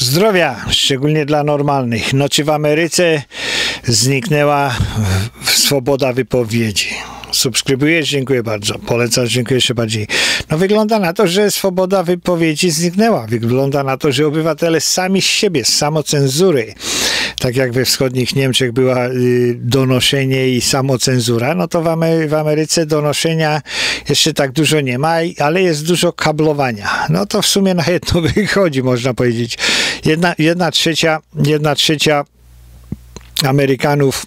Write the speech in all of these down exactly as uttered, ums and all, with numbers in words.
Zdrowia, szczególnie dla normalnych. No czy w Ameryce zniknęła swoboda wypowiedzi? Subskrybujesz? Dziękuję bardzo. Polecasz? Dziękuję jeszcze bardziej. No wygląda na to, że swoboda wypowiedzi zniknęła. Wygląda na to, że obywatele sami z siebie, z samocenzury, tak jak we wschodnich Niemczech była y, donoszenie i samocenzura, no to w, Amery w Ameryce donoszenia jeszcze tak dużo nie ma, ale jest dużo kablowania. No to w sumie na jedno wychodzi, można powiedzieć. Jedna, jedna trzecia, jedna trzecia Amerykanów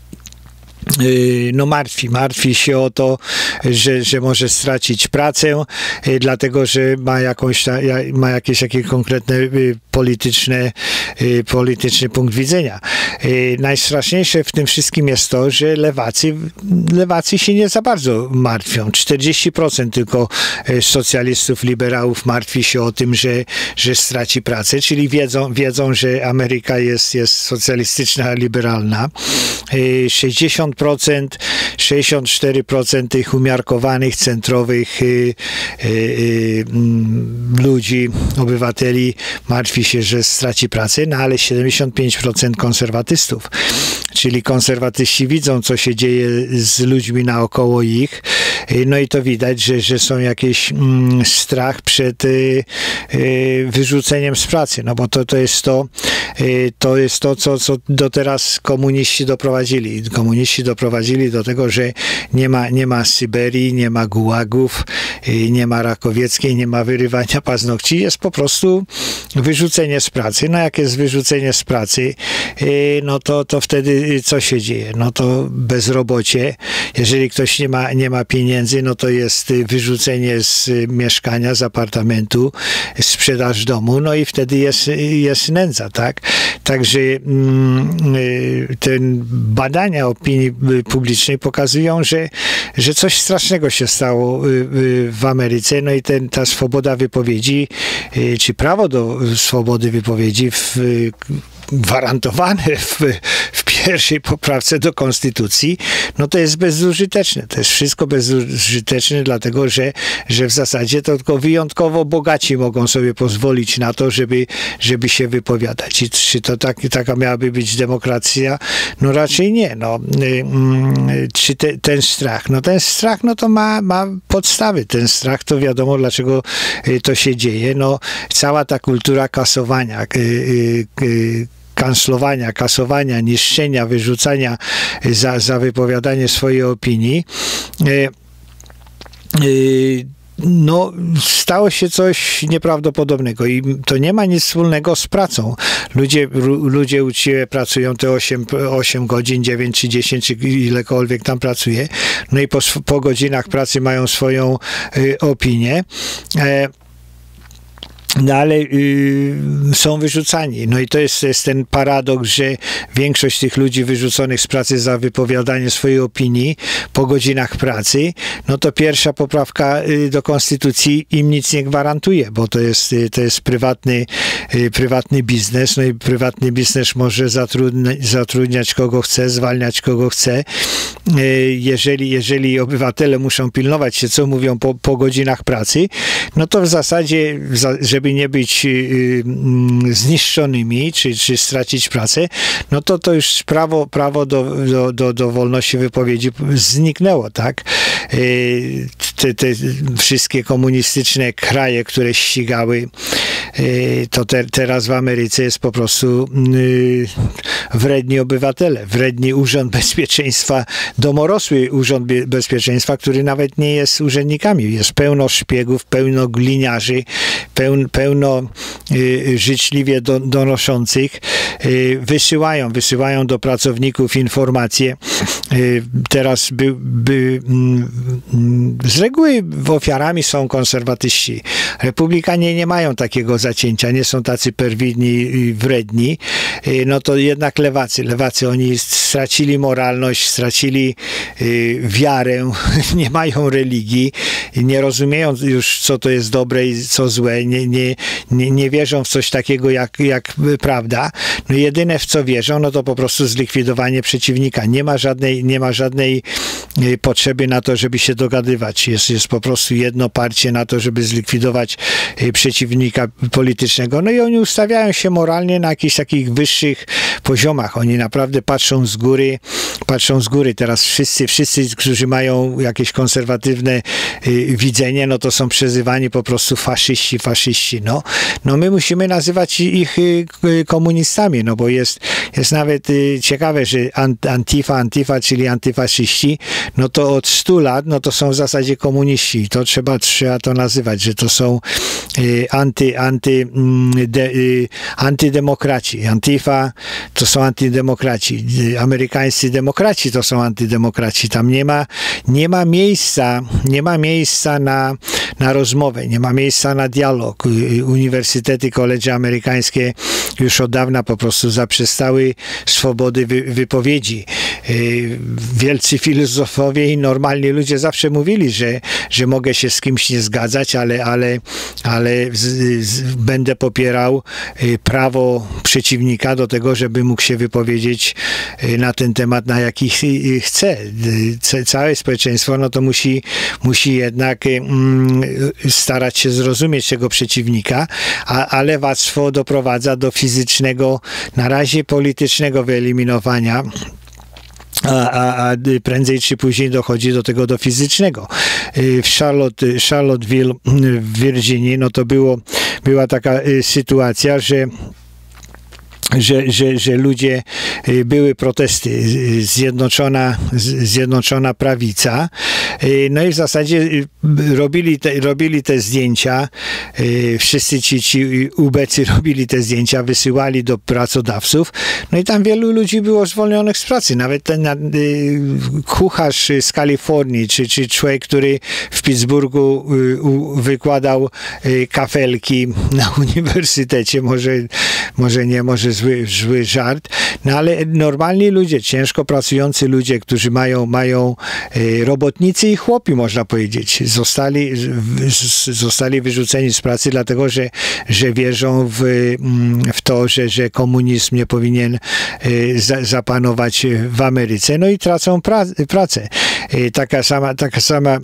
no martwi, martwi się o to, że, że może stracić pracę, dlatego, że ma jakąś, ma jakieś takie konkretne polityczne, polityczny punkt widzenia. Najstraszniejsze w tym wszystkim jest to, że lewacy, lewacy się nie za bardzo martwią. czterdzieści procent tylko socjalistów, liberałów martwi się o tym, że, że straci pracę, czyli wiedzą, wiedzą, że Ameryka jest, jest socjalistyczna, liberalna. sześćdziesiąt procent, sześćdziesiąt cztery procent tych umiarkowanych, centrowych y, y, y, ludzi, obywateli martwi się, że straci pracę, no ale siedemdziesiąt pięć procent konserwatystów. Czyli konserwatyści widzą, co się dzieje z ludźmi naokoło ich, no i to widać, że, że są jakieś mm, strach przed y, y, wyrzuceniem z pracy, no bo to, to jest to, y, to jest to, co, co do teraz komuniści doprowadzili. Komuniści doprowadzili do tego, że nie ma, nie ma Syberii, nie ma gułagów, y, nie ma Rakowieckiej, nie ma wyrywania paznokci, jest po prostu wyrzucenie z pracy. No jak jest wyrzucenie z pracy, y, no to, to wtedy co się dzieje? No to bezrobocie. Jeżeli ktoś nie ma, nie ma pieniędzy, no to jest wyrzucenie z mieszkania, z apartamentu, sprzedaż domu, no i wtedy jest, jest nędza, tak? Także mm, te badania opinii publicznej pokazują, że, że coś strasznego się stało w Ameryce, no i ten, ta swoboda wypowiedzi, czy prawo do swobody wypowiedzi w, gwarantowane w, w pierwszej poprawce do konstytucji, no to jest bezużyteczne. To jest wszystko bezużyteczne, dlatego że, że w zasadzie to tylko wyjątkowo bogaci mogą sobie pozwolić na to, żeby, żeby się wypowiadać. I czy to tak, taka miałaby być demokracja? No raczej nie. No, czy te, ten strach? No ten strach no to ma, ma podstawy. Ten strach to wiadomo, dlaczego to się dzieje. No, cała ta kultura kasowania, kanclowania, kasowania, niszczenia, wyrzucania za, za wypowiadanie swojej opinii, no, stało się coś nieprawdopodobnego i to nie ma nic wspólnego z pracą. Ludzie, ludzie uczciwie pracują te osiem godzin, dziewięć czy dziesięć, czy ilekolwiek tam pracuje, no i po, po godzinach pracy mają swoją y, opinię. E, No ale y, są wyrzucani. No i to jest, to jest ten paradoks, że większość tych ludzi wyrzuconych z pracy za wypowiadanie swojej opinii po godzinach pracy, no to pierwsza poprawka y, do konstytucji im nic nie gwarantuje, bo to jest, y, to jest prywatny, y, prywatny biznes, no i prywatny biznes może zatrudniać, zatrudniać kogo chce, zwalniać kogo chce. Y, jeżeli, jeżeli obywatele muszą pilnować się, co mówią po, po godzinach pracy, no to w zasadzie, żeby nie być y, y, zniszczonymi, czy, czy stracić pracę, no to to już prawo, prawo do, do, do, do wolności wypowiedzi zniknęło, tak? Y, te, te wszystkie komunistyczne kraje, które ścigały, y, to te, teraz w Ameryce jest po prostu y, wredni obywatele, wredni Urząd Bezpieczeństwa, domorosły Urząd Bezpieczeństwa, który nawet nie jest urzędnikami. Jest pełno szpiegów, pełno gliniarzy, pełno, pełno y, życzliwie do, donoszących. Y, wysyłają, wysyłają do pracowników informacje. Y, teraz by, by mm, z reguły ofiarami są konserwatyści. Republikanie nie mają takiego zacięcia, nie są tacy perfidni i wredni. Y, no to jednak lewacy, lewacy, oni stracili moralność, stracili y, wiarę, nie mają religii, nie rozumieją już, co to jest dobre i co złe, nie, nie, nie, nie wierzą w coś takiego jak, jak prawda. No jedyne w co wierzą, no to po prostu zlikwidowanie przeciwnika. Nie ma żadnej, nie ma żadnej potrzeby na to, żeby się dogadywać. Jest, jest po prostu jedno parcie na to, żeby zlikwidować przeciwnika politycznego. No i oni ustawiają się moralnie na jakichś takich wyższych poziomach. Oni naprawdę patrzą z góry, patrzą z góry. Teraz wszyscy, wszyscy, którzy mają jakieś konserwatywne y, widzenie, no to są przezywani po prostu faszyści, faszyści. No, no my musimy nazywać ich y, komunistami, no bo jest, jest nawet y, ciekawe, że Antifa, Antifa, czyli antyfaszyści, no to od stu lat, no to są w zasadzie komuniści. To trzeba, trzeba to nazywać, że to są y, anty, anty, de, y, antydemokraci. Antifa to są antydemokraci. Y, amerykańscy demokraci to są antydemokraci. Tam nie ma, nie ma miejsca, nie ma miejsca na, na rozmowę, nie ma miejsca na dialog. Y, uniwersytety, koledże amerykańskie już od dawna po prostu zaprzestały swobody wy, wypowiedzi. Y, wielcy filozofowie i normalni ludzie zawsze mówili, że, że mogę się z kimś nie zgadzać, ale, ale, ale z, z, będę popierał y, prawo przeciwnika do tego, żeby mógł się wypowiedzieć y, na ten temat, na jaki ch, y, chce. Y, całe społeczeństwo no to musi, musi jednak y, y, starać się zrozumieć tego przeciwnika, a, a lewactwo doprowadza do fizycznego, na razie politycznego wyeliminowania. A, a, a prędzej czy później dochodzi do tego, do fizycznego. W Charlotte, Charlottesville w Virginii, no to było, była taka sytuacja, że Że, że, że ludzie, były protesty, zjednoczona, zjednoczona prawica, no i w zasadzie robili te, robili te zdjęcia, wszyscy ci, ci ubecy robili te zdjęcia, wysyłali do pracodawców, no i tam wielu ludzi było zwolnionych z pracy, nawet ten kucharz z Kalifornii, czy, czy człowiek, który w Pittsburghu wykładał kafelki na uniwersytecie, może, może nie, może Zły, zły żart, no ale normalni ludzie, ciężko pracujący ludzie, którzy mają, mają e, robotnicy i chłopi, można powiedzieć, zostali, w, zostali wyrzuceni z pracy, dlatego że, że wierzą w, w to, że, że komunizm nie powinien e, za, zapanować w Ameryce, no i tracą pra, pracę. E, taka sama, taka sama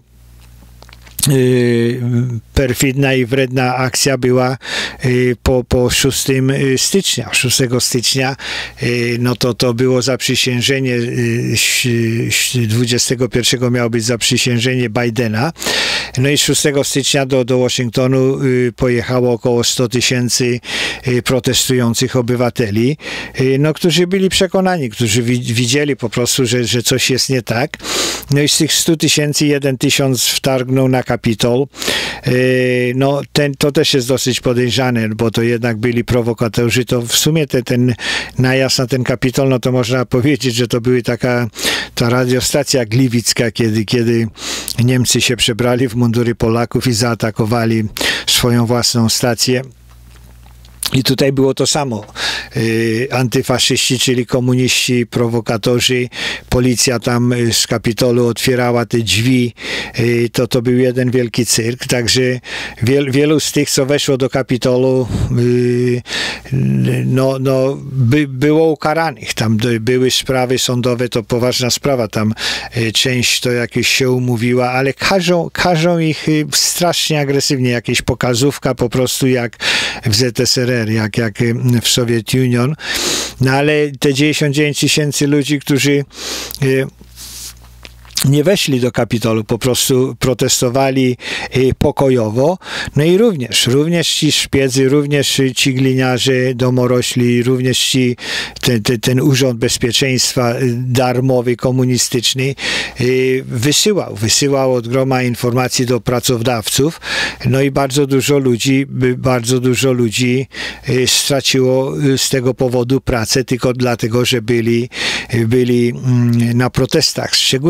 perfidna i wredna akcja była po, po szóstego stycznia. szóstego stycznia no to, to było zaprzysiężenie, dwudziestego pierwszego miało być zaprzysiężenie Bidena. No i szóstego stycznia do, do Waszyngtonu pojechało około sto tysięcy protestujących obywateli, no, którzy byli przekonani, którzy widzieli po prostu, że, że coś jest nie tak. No i z tych stu tysięcy jeden tysiąc wtargnął na Kapitol. No ten, to też jest dosyć podejrzane, bo to jednak byli prowokatorzy. To w sumie te, ten najazd na ten Kapitol, no to można powiedzieć, że to były taka ta radiostacja gliwicka, kiedy, kiedy Niemcy się przebrali w mundury Polaków i zaatakowali swoją własną stację. I tutaj było to samo. Yy, antyfaszyści, czyli komuniści, prowokatorzy, policja tam z Kapitolu otwierała te drzwi. Yy, to, to był jeden wielki cyrk. Także wiel, wielu z tych, co weszło do Kapitolu, yy, no, no, by, było ukaranych. Tam były sprawy sądowe, to poważna sprawa. Tam yy, część to jakieś się umówiła, ale każą, każą ich yy, strasznie agresywnie. Jakieś pokazówka po prostu jak w Z S R R. Jak, jak w Soviet Union, no ale te dziewięćdziesiąt dziewięć tysięcy ludzi, którzy y, nie weszli do Kapitolu, po prostu protestowali y, pokojowo, no i również, również ci szpiedzy, również ci gliniarze, domorośli, również ci, ten, ten, ten Urząd Bezpieczeństwa darmowy, komunistyczny y, wysyłał, wysyłał od groma informacji do pracodawców, no i bardzo dużo ludzi, bardzo dużo ludzi y, straciło z tego powodu pracę, tylko dlatego, że byli, byli y, na protestach, szczególnie, szczególnie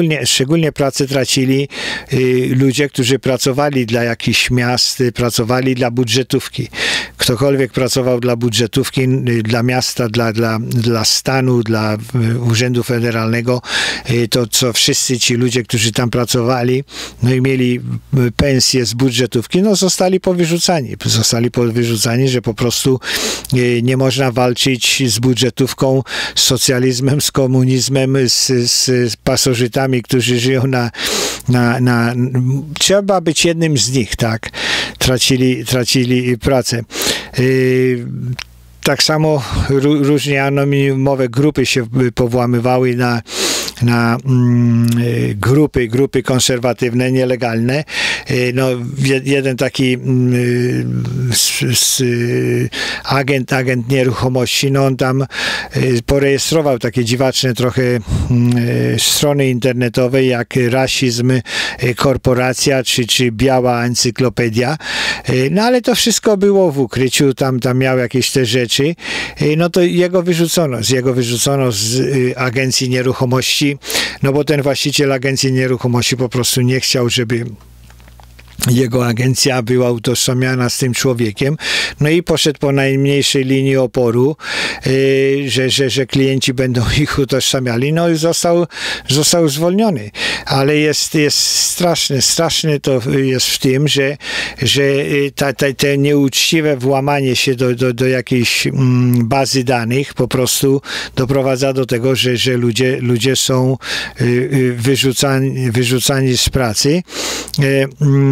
Szczególnie pracę tracili ludzie, którzy pracowali dla jakichś miast, pracowali dla budżetówki. Ktokolwiek pracował dla budżetówki, dla miasta, dla, dla, dla stanu, dla Urzędu Federalnego, to co wszyscy ci ludzie, którzy tam pracowali, no i mieli pensje z budżetówki, no zostali powyrzucani. Zostali powyrzucani, że po prostu nie można walczyć z budżetówką, z socjalizmem, z komunizmem, z, z pasożytami, którzy żyją na, na, na... Trzeba być jednym z nich, tak? Tracili, tracili pracę. Yy, tak samo różnie anonimowe grupy się powoływały na na mm, grupy, grupy konserwatywne, nielegalne. No, jeden taki mm, s, s, agent, agent nieruchomości, no on tam porejestrował takie dziwaczne trochę mm, strony internetowe, jak rasizm, korporacja, czy, czy biała encyklopedia. No ale to wszystko było w ukryciu, tam, tam miał jakieś te rzeczy. No to jego wyrzucono, z jego wyrzucono z agencji nieruchomości, no bo ten właściciel agencji nieruchomości po prostu nie chciał, żeby jego agencja była utożsamiana z tym człowiekiem, no i poszedł po najmniejszej linii oporu, yy, że, że, że klienci będą ich utożsamiali, no i został, został zwolniony. Ale jest, jest straszne, straszne to jest w tym, że, że ta, ta, te nieuczciwe włamanie się do, do, do jakiejś mm, bazy danych po prostu doprowadza do tego, że, że ludzie, ludzie są yy, wyrzucani, wyrzucani z pracy. Yy,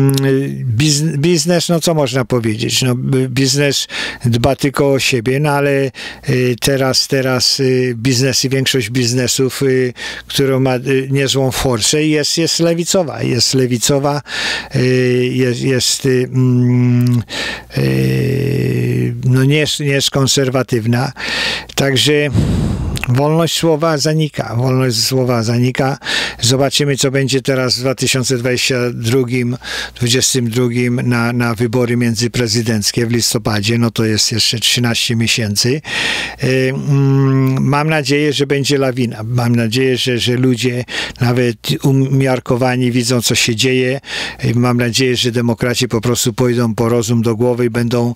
Biznes, no co można powiedzieć, no biznes dba tylko o siebie, no ale teraz, teraz biznes i większość biznesów, którą ma niezłą forsę, jest, jest lewicowa, jest lewicowa, jest, jest no nie jest, nie jest konserwatywna, także wolność słowa zanika. Wolność słowa zanika. Zobaczymy, co będzie teraz w dwa tysiące dwudziestym drugim, dwudziestym drugim na, na wybory międzyprezydenckie w listopadzie. No to jest jeszcze trzynaście miesięcy. Mam nadzieję, że będzie lawina. Mam nadzieję, że, że ludzie nawet umiarkowani widzą, co się dzieje. Mam nadzieję, że demokraci po prostu pójdą po rozum do głowy i będą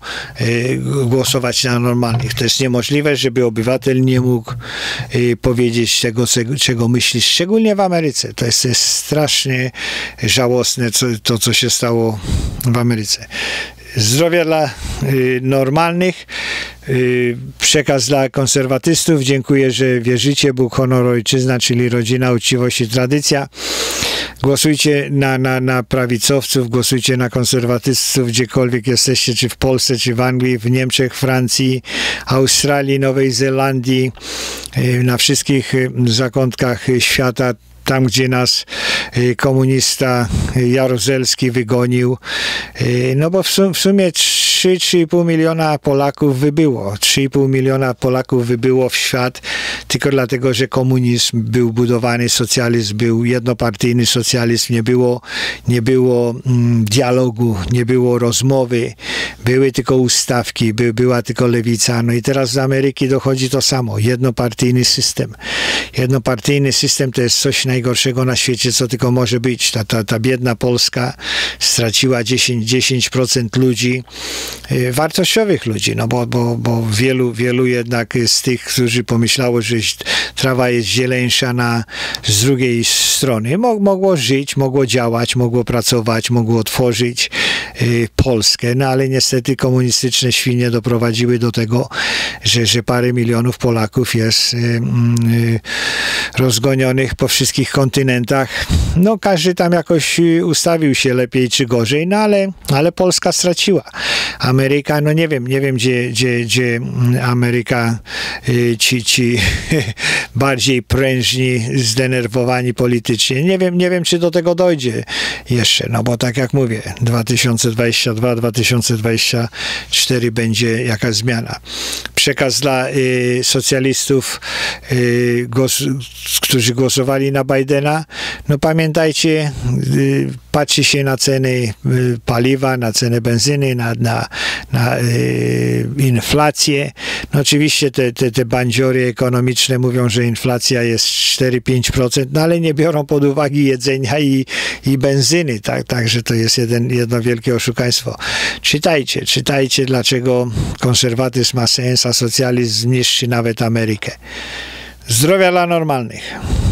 głosować na normalnych. To jest niemożliwe, żeby obywatel nie mógł powiedzieć tego, czego myśli, szczególnie w Ameryce. To jest, to jest strasznie żałosne, co, to, co się stało w Ameryce. Zdrowia dla y, normalnych, y, przekaz dla konserwatystów. Dziękuję, że wierzycie. Bóg, honor, ojczyzna, czyli rodzina, uczciwość i tradycja. Głosujcie na, na, na prawicowców, głosujcie na konserwatystów, gdziekolwiek jesteście, czy w Polsce, czy w Anglii, w Niemczech, Francji, Australii, Nowej Zelandii, na wszystkich zakątkach świata. Tam, gdzie nas komunista Jaruzelski wygonił, no bo w sumie trzy, trzy i pół miliona Polaków wybyło. trzy i pół miliona Polaków wybyło w świat tylko dlatego, że komunizm był budowany, socjalizm był jednopartyjny socjalizm, nie było, nie było mm, dialogu, nie było rozmowy, były tylko ustawki, by, była tylko lewica. No i teraz z Ameryki dochodzi to samo. Jednopartyjny system. Jednopartyjny system to jest coś najgorszego na świecie, co tylko może być. Ta, ta, ta biedna Polska straciła dziesięć procent ludzi, wartościowych ludzi, no bo, bo, bo wielu, wielu jednak z tych, którzy pomyślało, że trawa jest zieleńsza na, z drugiej strony, mogło żyć, mogło działać, mogło pracować, mogło tworzyć y, Polskę, no ale niestety komunistyczne świnie doprowadziły do tego, że, że parę milionów Polaków jest y, y, rozgonionych po wszystkich kontynentach. No każdy tam jakoś ustawił się lepiej czy gorzej, no ale, ale Polska straciła. Ameryka, no nie wiem, nie wiem, gdzie, gdzie, gdzie Ameryka, y, ci, ci bardziej prężni, zdenerwowani politycznie. Nie wiem, nie wiem, czy do tego dojdzie jeszcze, no bo tak jak mówię, dwa tysiące dwudziesty drugi, dwa tysiące dwudziesty czwarty będzie jakaś zmiana. Przekaz dla y, socjalistów, y, głos, którzy głosowali na Bidena, no pamiętajcie, y, patrzy się na ceny y, paliwa, na cenę benzyny, na, na, na y, inflację. No oczywiście te, te, te bandziory ekonomiczne mówią, że inflacja jest cztery do pięciu procent, no ale nie biorą pod uwagę jedzenia i, i benzyny, tak, także to jest jeden, jedno wielkie oszukaństwo. Czytajcie, czytajcie, dlaczego konserwatyzm ma sens, a socjalizm niszczy nawet Amerykę. Zdrowia dla normalnych.